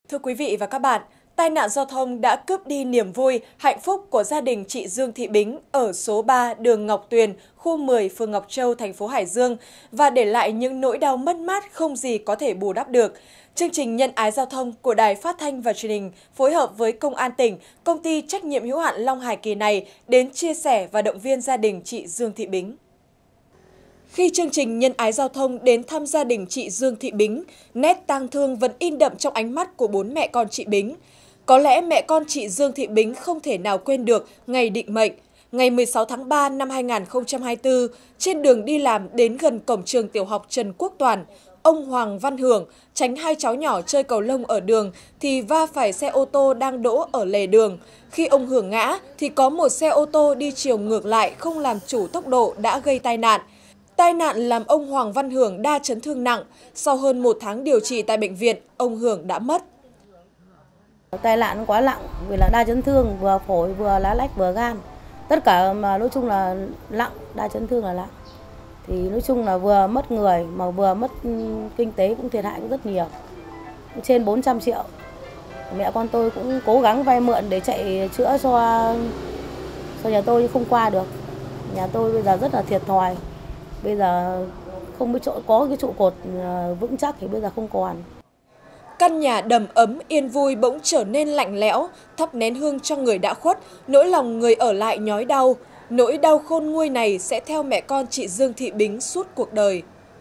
Thưa quý vị và các bạn, tai nạn giao thông đã cướp đi niềm vui, hạnh phúc của gia đình chị Dương Thị Bính ở số 3 đường Ngọc Tuyền, khu 10, phường Ngọc Châu, thành phố Hải Dương và để lại những nỗi đau mất mát không gì có thể bù đắp được. Chương trình Nhân ái giao thông của Đài Phát thanh và Truyền hình phối hợp với Công an tỉnh, công ty trách nhiệm hữu hạn Long Hải Kỳ này đến chia sẻ và động viên gia đình chị Dương Thị Bính. Khi chương trình Nhân ái giao thông đến thăm gia đình chị Dương Thị Bính, nét tang thương vẫn in đậm trong ánh mắt của bốn mẹ con chị Bính. Có lẽ mẹ con chị Dương Thị Bính không thể nào quên được ngày định mệnh. Ngày 16 tháng 3 năm 2024, trên đường đi làm đến gần cổng trường tiểu học Trần Quốc Toản, ông Hoàng Văn Hưởng tránh hai cháu nhỏ chơi cầu lông ở đường thì va phải xe ô tô đang đỗ ở lề đường. Khi ông Hưởng ngã thì có một xe ô tô đi chiều ngược lại không làm chủ tốc độ đã gây tai nạn. Tai nạn làm ông Hoàng Văn Hưởng đa chấn thương nặng. Sau hơn 1 tháng điều trị tại bệnh viện, ông Hưởng đã mất. Tai nạn quá nặng vì là đa chấn thương, vừa phổi, vừa lá lách, vừa gan. Tất cả mà nói chung là nặng, đa chấn thương là nặng. Thì nói chung là vừa mất người mà vừa mất kinh tế, cũng thiệt hại cũng rất nhiều. Trên 400 triệu. Mẹ con tôi cũng cố gắng vay mượn để chạy chữa cho nhà tôi nhưng không qua được. Nhà tôi bây giờ rất là thiệt thòi. Bây giờ không có cái trụ cột vững chắc thì bây giờ không còn. Căn nhà đầm ấm yên vui bỗng trở nên lạnh lẽo, thắp nén hương cho người đã khuất, nỗi lòng người ở lại nhói đau. Nỗi đau khôn nguôi này sẽ theo mẹ con chị Dương Thị Bính suốt cuộc đời.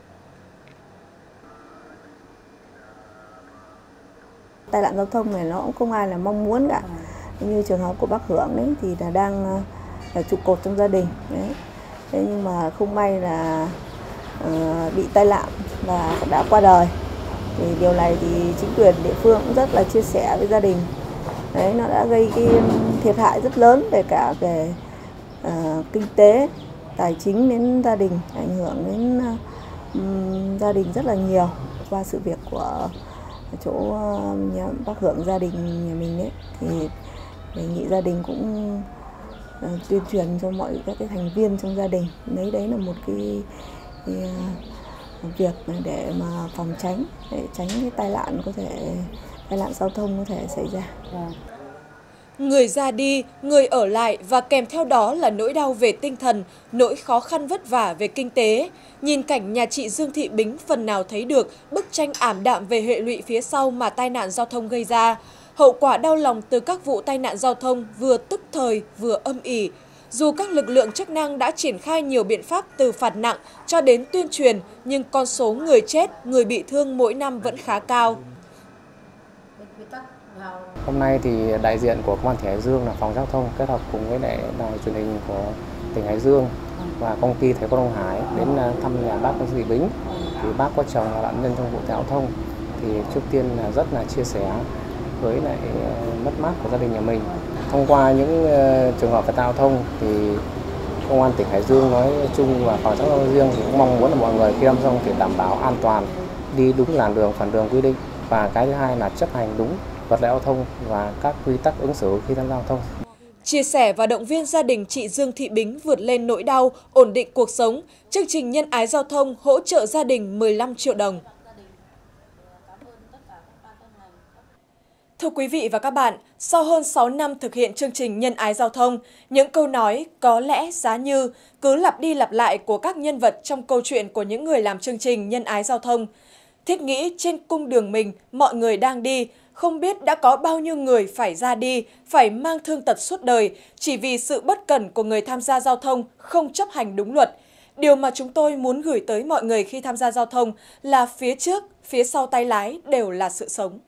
Tai nạn giao thông này nó cũng không ai là mong muốn cả. Như trường hợp của bác Hưởng đấy thì là đang là trụ cột trong gia đình. Đấy. Thế nhưng mà không may là bị tai nạn và đã qua đời. Thì điều này thì chính quyền địa phương cũng rất là chia sẻ với gia đình. Đấy, nó đã gây cái thiệt hại rất lớn về kinh tế, tài chính đến gia đình, ảnh hưởng đến gia đình rất là nhiều. Qua sự việc của chỗ nhà bác Hưởng, gia đình nhà mình ấy, thì đề nghị gia đình cũng tuyên truyền cho mọi các cái thành viên trong gia đình. Đấy là một cái việc để mà phòng tránh, để tránh cái tai nạn giao thông có thể xảy ra. Người ra đi, người ở lại và kèm theo đó là nỗi đau về tinh thần, nỗi khó khăn vất vả về kinh tế. Nhìn cảnh nhà chị Dương Thị Bính phần nào thấy được bức tranh ảm đạm về hệ lụy phía sau mà tai nạn giao thông gây ra. Hậu quả đau lòng từ các vụ tai nạn giao thông vừa tức thời vừa âm ỉ. Dù các lực lượng chức năng đã triển khai nhiều biện pháp từ phạt nặng cho đến tuyên truyền, nhưng con số người chết, người bị thương mỗi năm vẫn khá cao. Hôm nay thì đại diện của Công an tỉnh Hải Dương là phòng giao thông kết hợp cùng với đài truyền hình của tỉnh Hải Dương và công ty Thái Quang Đông Hải đến thăm nhà bác Dương Thị Bính. Thì bác có chồng là nạn nhân trong vụ tai nạn giao thông. Thì trước tiên là rất là chia sẻ với lại mất mát của gia đình nhà mình. Thông qua những trường hợp tai nạn giao thông thì Công an tỉnh Hải Dương nói chung và phòng giao thông riêng thì cũng mong muốn là mọi người khi tham gia giao thông thì đảm bảo an toàn, đi đúng làn đường, phần đường quy định, và cái thứ hai là chấp hành đúng luật lệ giao thông và các quy tắc ứng xử khi tham gia giao thông. Chia sẻ và động viên gia đình chị Dương Thị Bính vượt lên nỗi đau, ổn định cuộc sống, chương trình Nhân ái giao thông hỗ trợ gia đình 15 triệu đồng. Thưa quý vị và các bạn, sau hơn 6 năm thực hiện chương trình Nhân ái giao thông, những câu nói có lẽ giá như cứ lặp đi lặp lại của các nhân vật trong câu chuyện của những người làm chương trình Nhân ái giao thông. Thiết nghĩ trên cung đường mình, mọi người đang đi, không biết đã có bao nhiêu người phải ra đi, phải mang thương tật suốt đời, chỉ vì sự bất cẩn của người tham gia giao thông không chấp hành đúng luật. Điều mà chúng tôi muốn gửi tới mọi người khi tham gia giao thông là phía trước, phía sau tay lái đều là sự sống.